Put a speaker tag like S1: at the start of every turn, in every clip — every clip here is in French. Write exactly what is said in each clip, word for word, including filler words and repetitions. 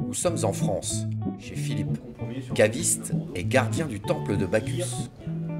S1: Nous sommes en France, chez Philippe, caviste et gardien du temple de Bacchus.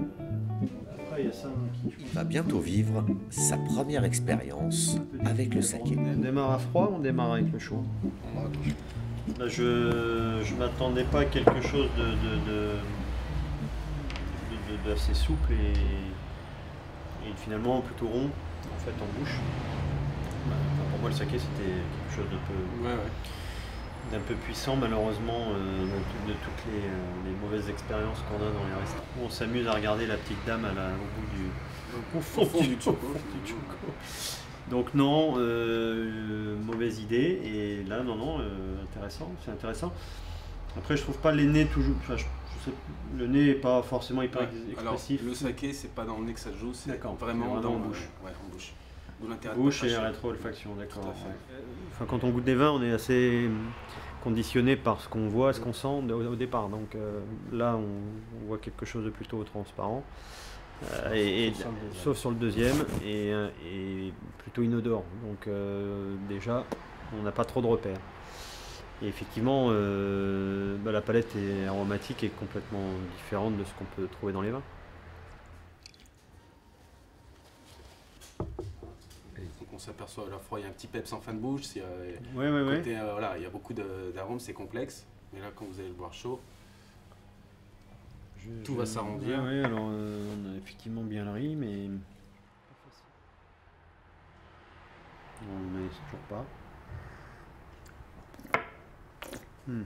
S1: Il va bientôt vivre sa première expérience avec le saké.
S2: On démarre à froid ou on démarre avec le chaud? Là, je je m'attendais pas à quelque chose de, de, de, de- de- d'assez souple et, et finalement plutôt rond en fait en bouche. Bah, enfin, pour moi le saké c'était quelque chose d'un peu,
S3: Ouais, ouais.
S2: d'un peu puissant malheureusement euh, de, tout- de toutes les, euh, les mauvaises expériences qu'on a dans les restaurants. On s'amuse à regarder la petite dame à la- au bout du, au fond,
S3: Au fond
S2: du,
S3: du choco.
S2: au fond du choco. Donc non, euh, mauvaise idée. Et là, non, non, euh, intéressant, c'est intéressant. Après, je trouve pas les nez toujours. Enfin, je, je sais, le nez est pas forcément hyper
S3: Ouais.
S2: ex-
S3: Alors,
S2: expressif.
S3: le saké, c'est pas dans le nez que ça se joue, c'est
S2: D'accord,
S3: vraiment,
S2: c'est vraiment
S3: dans,
S2: en bouche.
S3: euh, ouais, en bouche. D'où l'intérêt de
S2: Bouche
S3: pas
S2: et
S3: cracher.
S2: rétro-olfaction, d'accord.
S3: Tout à fait.
S2: Ouais. Enfin, quand on goûte des vins, on est assez conditionné par ce qu'on voit, ce qu'on sent au, au départ. Donc euh, là, on, on voit quelque chose de plutôt transparent. Euh, et, et-
S3: Sauf sur le deuxième.
S2: sauf sur le deuxième, et, euh, et plutôt inodore. Donc euh, déjà, on n'a pas trop de repères. Et effectivement, euh, bah, la palette est aromatique et complètement différente de ce qu'on peut trouver dans les vins.
S3: Donc on s'aperçoit à la fois il y a un petit peps en fin de bouche, c'est, euh,
S2: Oui, oui,
S3: côté, euh, voilà, il y a beaucoup de- d'arômes, c'est complexe. Mais là, quand vous allez le boire chaud, tout va s'arrondir.
S2: Oui, alors euh, on a effectivement bien le riz, mais. On ne laisse toujours pas. Hmm.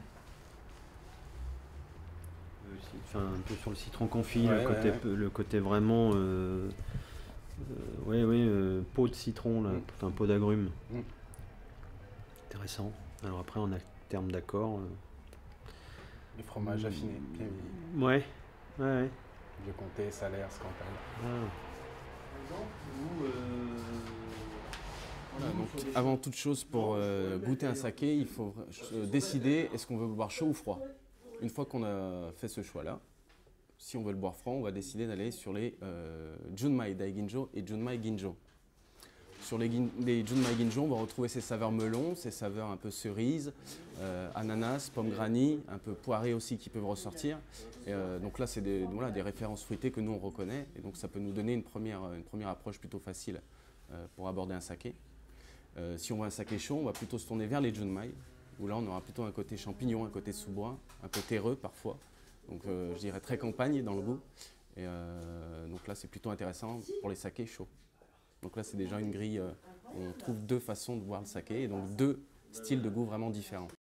S2: Euh, si- Enfin, un peu sur le citron confit,
S3: Ouais,
S2: le, côté,
S3: ouais, ouais.
S2: peu- le côté vraiment. Euh, euh, oui, oui, euh, peau de citron, là,
S3: Mm.
S2: enfin peau d'agrumes.
S3: Mm.
S2: Intéressant. Alors après, on a terme d'accord. euh,
S3: Le fromage affiné, bien vieilli.
S2: Ouais, ouais, ouais.
S3: Vieux comté, salaire, scampane.
S2: Ah.
S3: Voilà, donc, avant toute chose, pour euh, goûter un saké, il faut euh, décider est-ce qu'on veut le boire chaud ou froid. Une fois qu'on a fait ce choix-là, si on veut le boire froid, on va décider d'aller sur les euh, Junmai Daiginjo et Junmai Ginjo. Sur les, gin- les Junmai Ginjo, on va retrouver ces saveurs melon, ces saveurs un peu cerise, euh, ananas, pomme granny, un peu poiré aussi qui peuvent ressortir. Et, euh, donc là, c'est des, voilà, des références fruitées que nous on reconnaît, et donc ça peut nous donner une première, une première approche plutôt facile euh, pour aborder un saké. Euh, si on veut un saké chaud, on va plutôt se tourner vers les Junmai, où là on aura plutôt un côté champignon, un côté sous-bois, un peu terreux parfois. Donc euh, je dirais très campagne dans le goût. Et euh, donc là c'est plutôt intéressant pour les sakés chauds. Donc là c'est déjà une grille, euh, on trouve deux façons de boire le saké, et donc deux styles de goût vraiment différents.